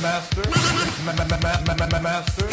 Master.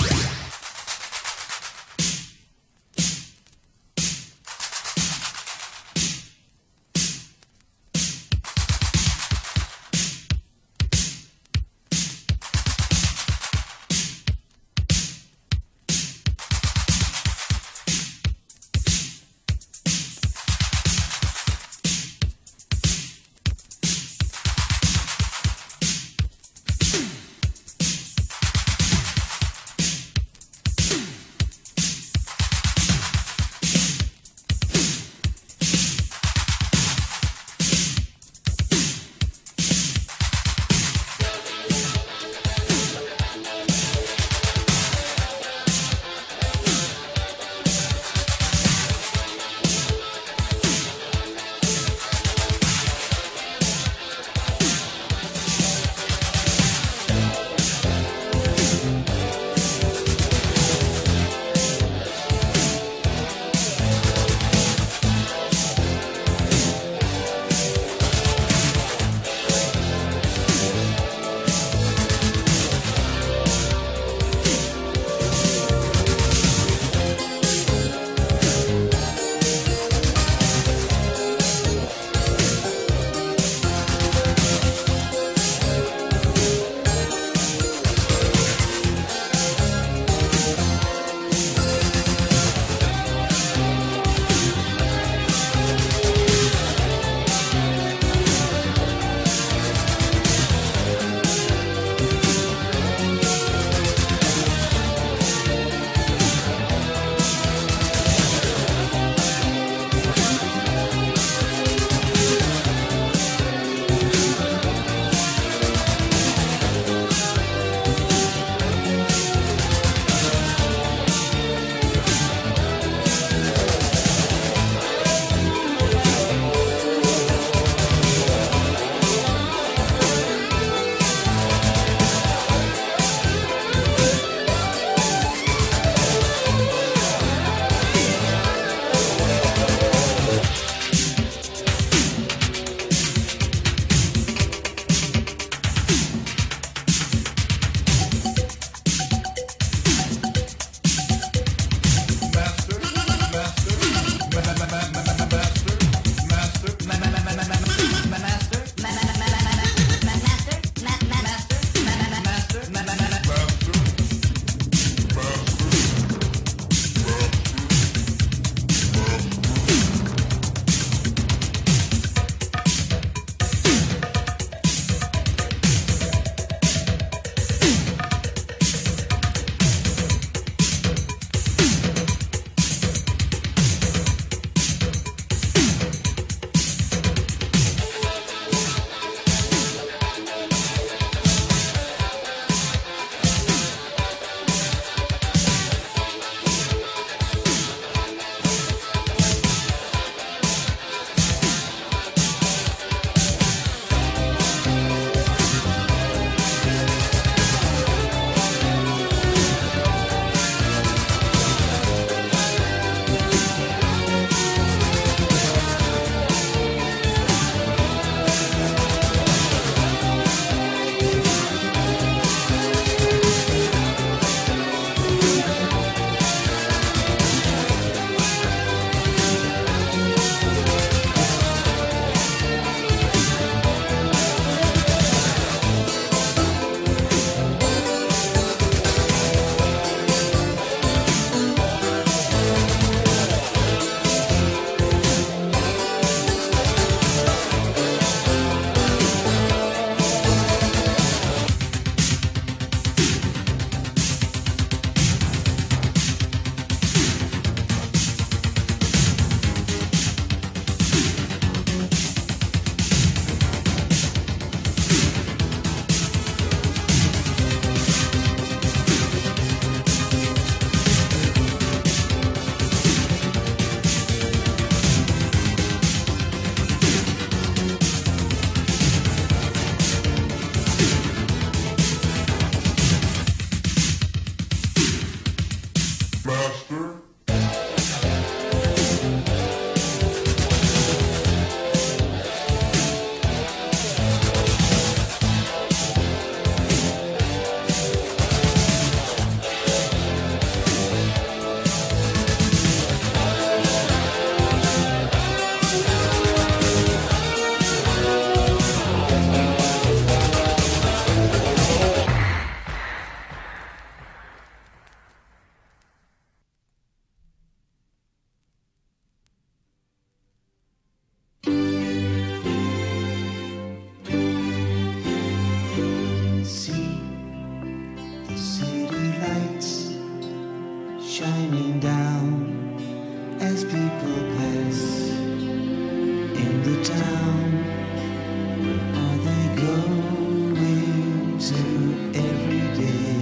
City lights shining down as people pass in the town. Where are they going to every day?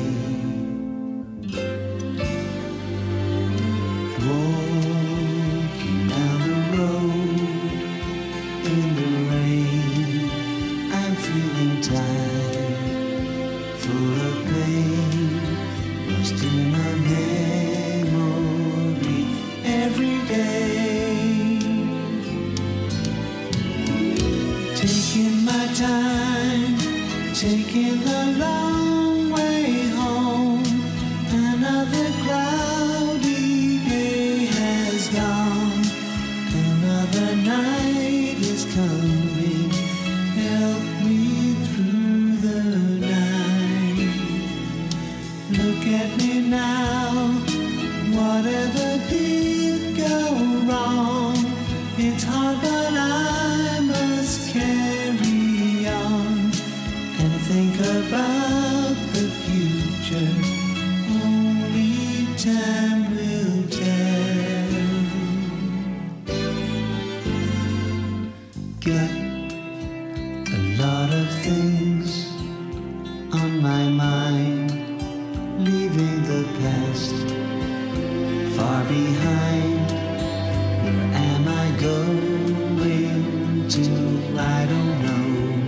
Walking down the road in the rain, I'm feeling tired, full of pain, lost in a memory every day. Taking my time, taking the long way home. Another cloudy day has gone, another night is coming. Help me through the night. Look at me now, whatever did go wrong, it's hard but I must carry on and think about the future. Only time will tell. Got a lot of things on my mind, leaving the past far behind. Where am I going to? I don't know.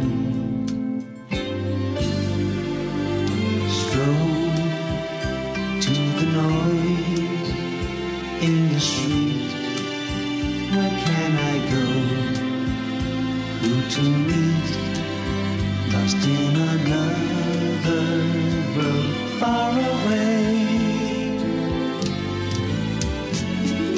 Stroll to the noise in the street. Where can I go? Who to meet? Lost in another world far away.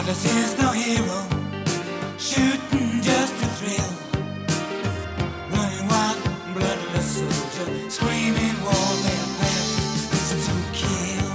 Douglas is no hero, shooting just to thrill, running wild, bloodless soldier, screaming war, their path is to kill.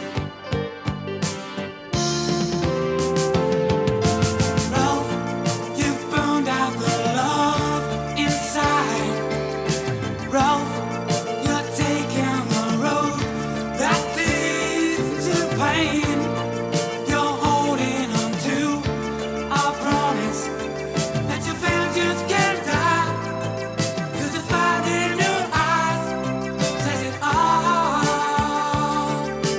Ralph, you've burned out the love inside. Ralph, you're taking the road that leads to pain. You're holding on to a promise that your fans just can't die, 'cause the fire in your eyes says it all.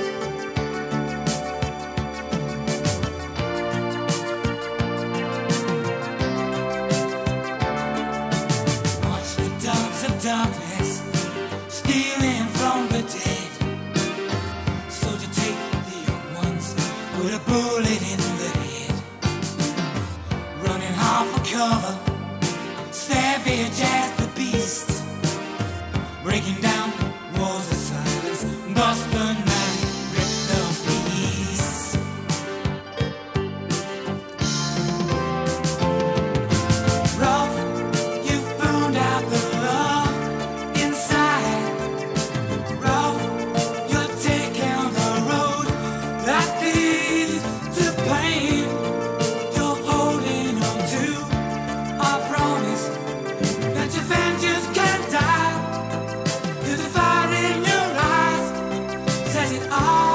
Watch the dogs of darkness stealing from the dead. Soldier, take the young ones, put a bullet in the head. Running hard for cover, savage as the beast, breaking down walls of silence, bust the night, rip the peace. Ralph, you've burned out the love inside. Ralph, you're taking the road that leads to pain. You're holding on to a promise that your fans just can't die, 'cause the fire in your eyes says it all.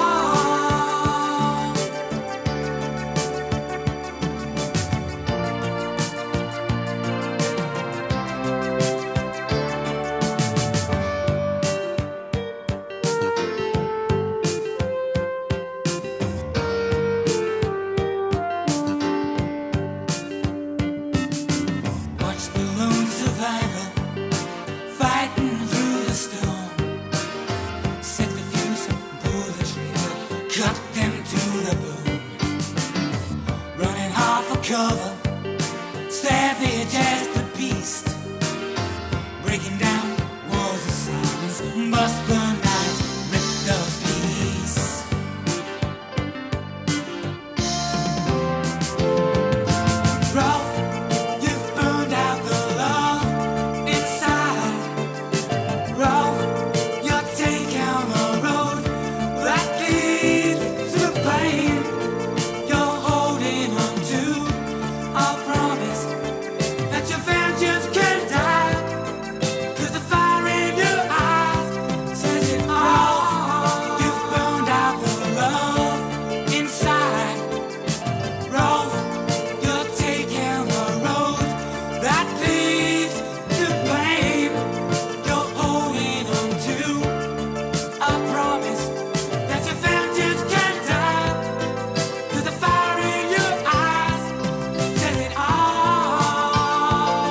Watch the lone survivor fighting through the storm. Set the fuse, pull the trigger, cut them to the bone. Running hard for cover, savage as the beast, breaking down walls of silence, bust the night, rip the peace. Ralph, you've burned out the love inside. Ralph, you're taking the road that leads to pain. You're holding on to a promise that your fans just can't die, 'cause the fire in your eyes says it all. You've burned out the love inside. Ralph, you're taking the road that leads to pain. You're holding on to a promise that your fans just can't die, 'cause the fire in your eyes says it all.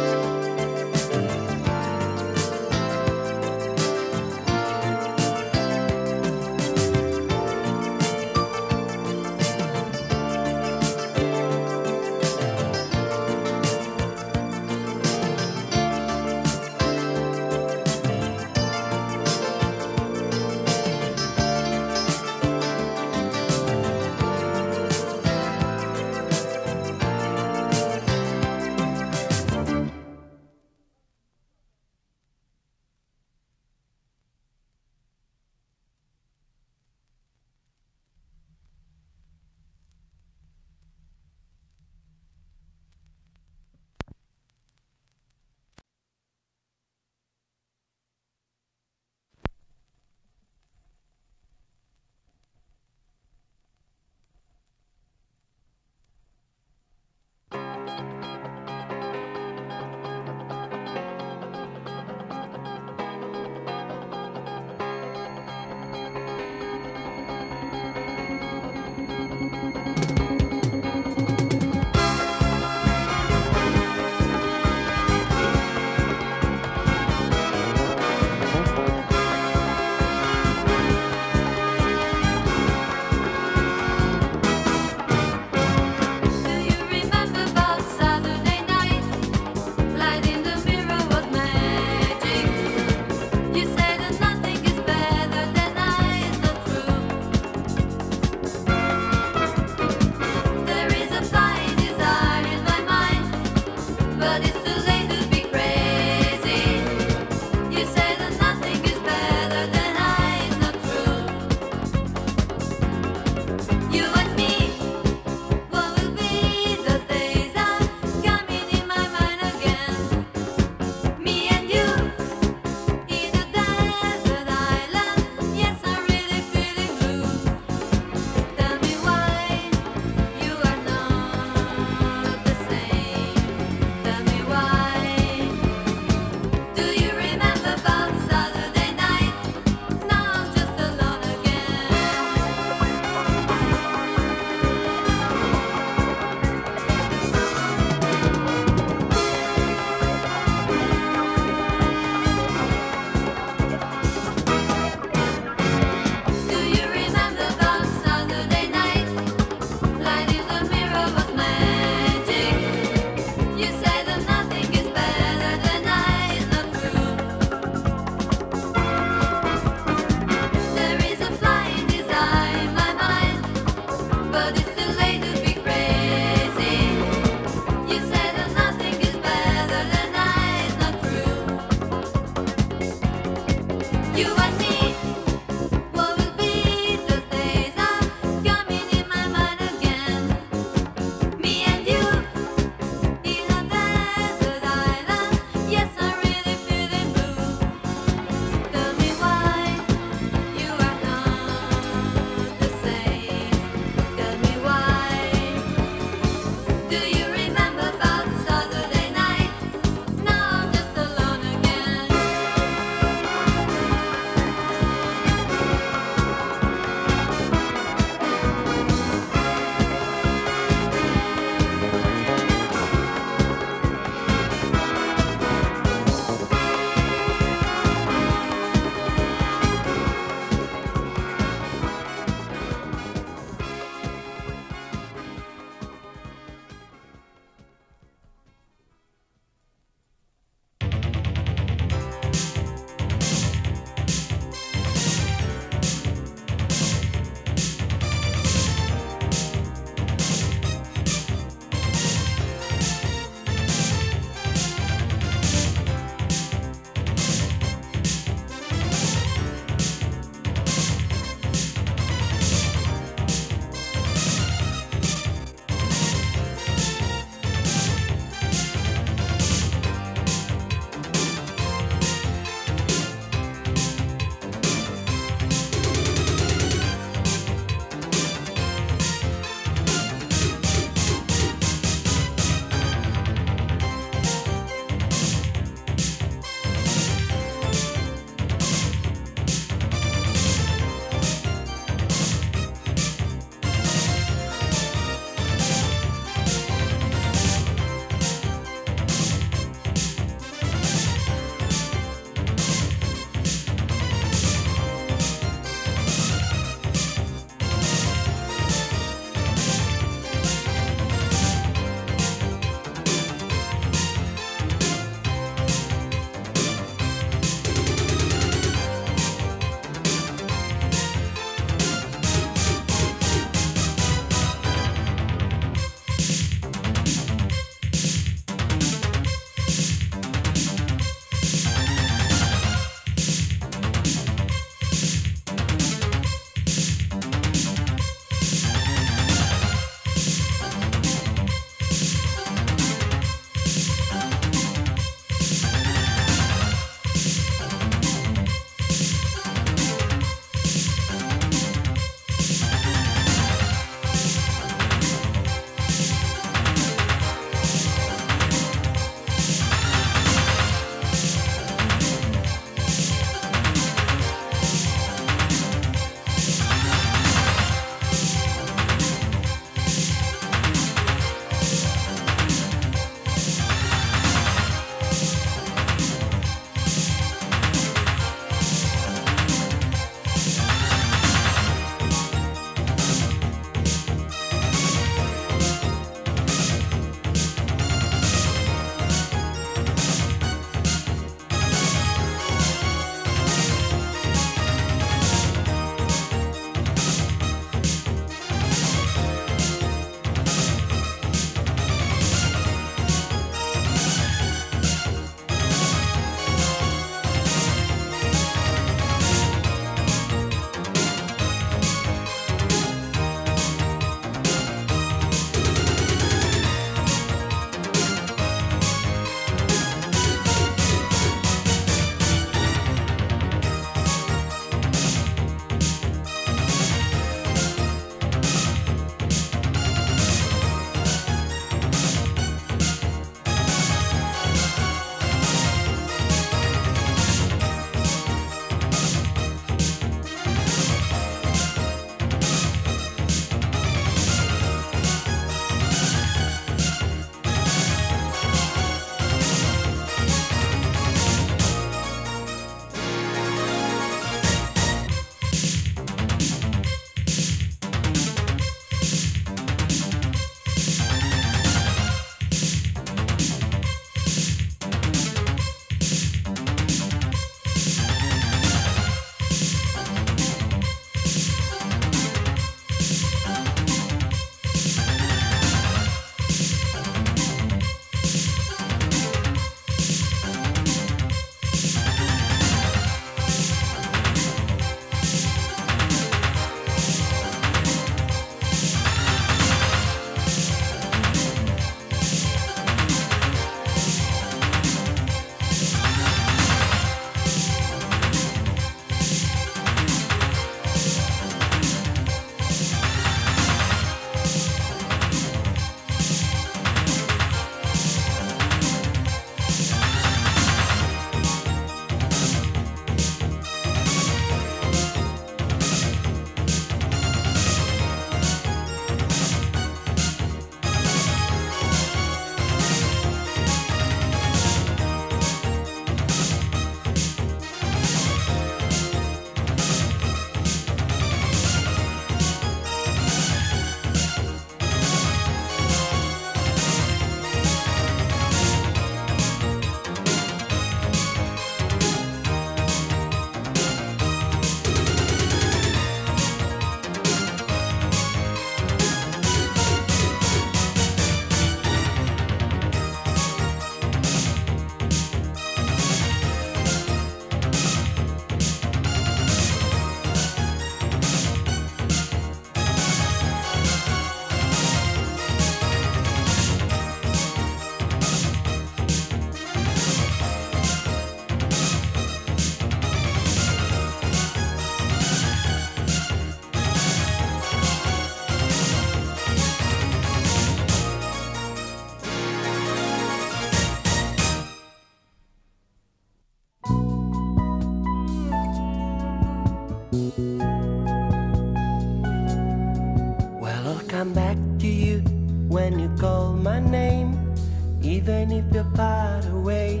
Even if you're far away,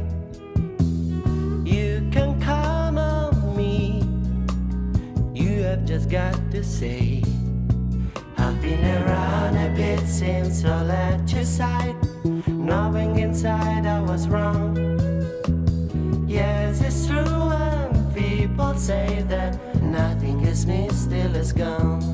you can count on me. You have just got to say, I've been around a bit since I left your side, knowing inside I was wrong. Yes, it's true when people say that nothing is missed, still is gone.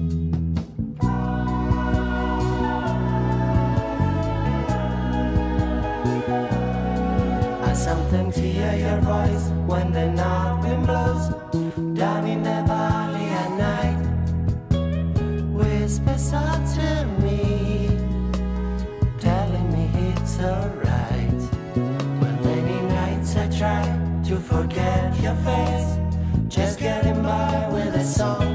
I sometimes hear your voice when the north wind blows down in the valley at night. Whispers out to me, telling me it's alright. When many nights I try to forget your face, just getting by with a song.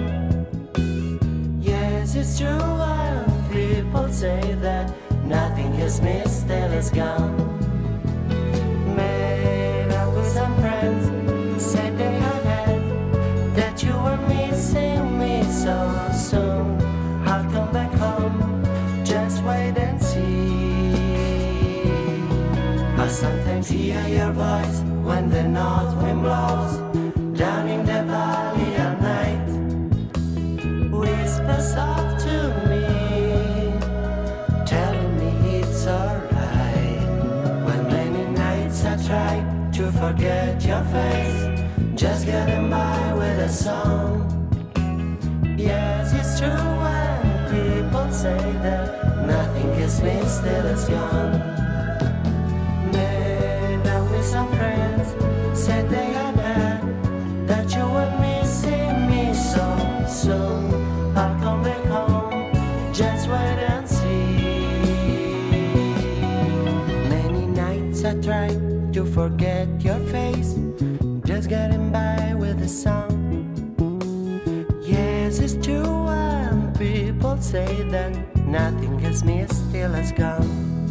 Yes, it's true when people say that nothing is missed, still is gone. Made up with some friends, said they had heard that you were missing me so soon. I'll come back home, just wait and see. I sometimes hear your voice when the north wind blows down in the valley at night. Whispers soft to me, telling me it's alright. When many nights I try to forget your face, just getting by with a song. Yes, it's true when people say that nothing is missed, still is gone. Met up with some friends, said they had heard that you were missing me so soon. I'll come back home, just wait and see. Many nights I tried to forget your face, just getting by with a song. Yes, it's true when people say that nothing is missed, still is gone.